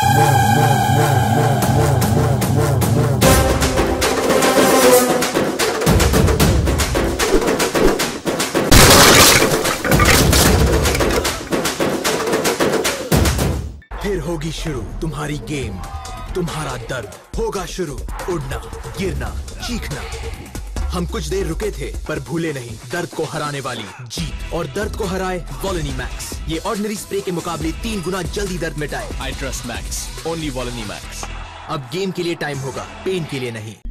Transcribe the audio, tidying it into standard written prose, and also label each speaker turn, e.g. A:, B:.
A: फिर होगी शुरू तुम्हारी गेम, तुम्हारा दर्द होगा शुरू, उड़ना, गिरना, चीखना। हम कुछ देर रुके थे पर भूले नहीं दर्द को हराने वाली जीत, और दर्द को हराए वोलोनी मैक्स। ये ऑर्डिनरी स्प्रे के मुकाबले 3 गुना जल्दी दर्द मिटाए।
B: I trust Max, only Volony Max।
A: अब गेम के लिए टाइम होगा, पेन के लिए नहीं।